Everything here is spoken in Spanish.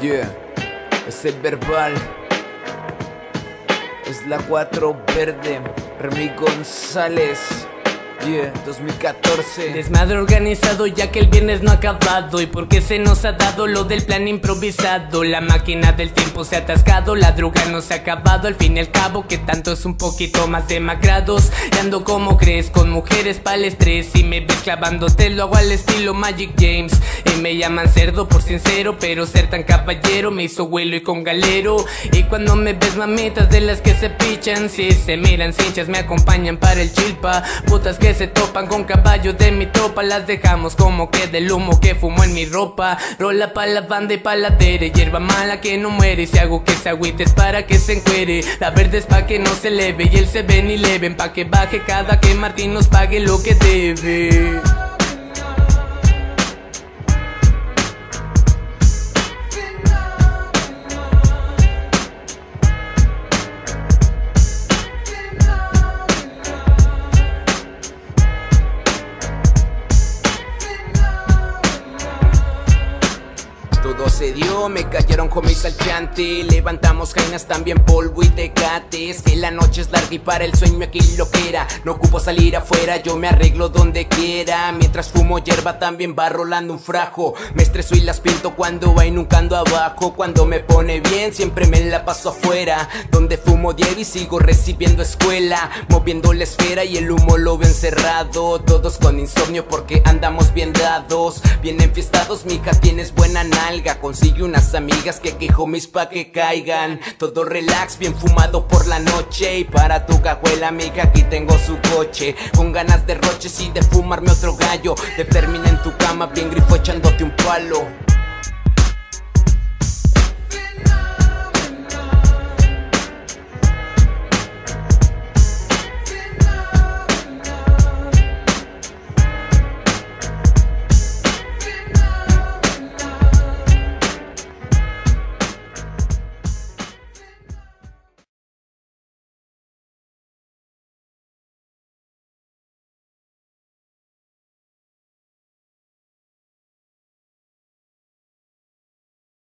Yeah, es el verbal, es la 4 verde, Remy González. Yeah, 2014. Desmadre organizado ya que el viernes no ha acabado. ¿Y por qué se nos ha dado lo del plan improvisado? La máquina del tiempo se ha atascado, la droga no se ha acabado. Al fin y al cabo que tanto es un poquito más demacrados. Y ando como crees, con mujeres pa'l estrés. Y me ves clavándote, lo hago al estilo Magic James. Y me llaman cerdo por sincero, pero ser tan caballero me hizo vuelo y con galero. Y cuando me ves mamitas de las que se pichan, si se miran cinchas me acompañan para el chilpa. Putas que se topan con caballos de mi tropa, las dejamos como que del humo que fumo en mi ropa. Rola pa' la banda y pa' la dere, hierba mala que no muere. Si hago que se agüite es para que se encuere. La verde es pa' que no se eleve y el 7-Eleven pa' que baje cada que Martín nos pague lo que debe. Todo se dio, me cayeron homies al chante. Levantamos jainas, también polvo y tecates. Que la noche es larga y para el sueño aquí lo que era. No ocupo salir afuera, yo me arreglo donde quiera. Mientras fumo hierba también va rolando un frajo. Me estreso y las pinto cuando va inuncando abajo. Cuando me pone bien siempre me la paso afuera, donde fumo diario y sigo recibiendo escuela. Moviendo la esfera y el humo lo veo encerrado. Todos con insomnio porque andamos bien dados. Bien enfiestados, mija, tienes buena nalga. Consigue unas amigas que homies pa' que caigan. Todo relax, bien fumado por la noche. Y para tu cajuela, amiga, aquí tengo su coche. Con ganas de roches y de fumarme otro gallo. De terminar en tu cama bien grifo echándote un palo.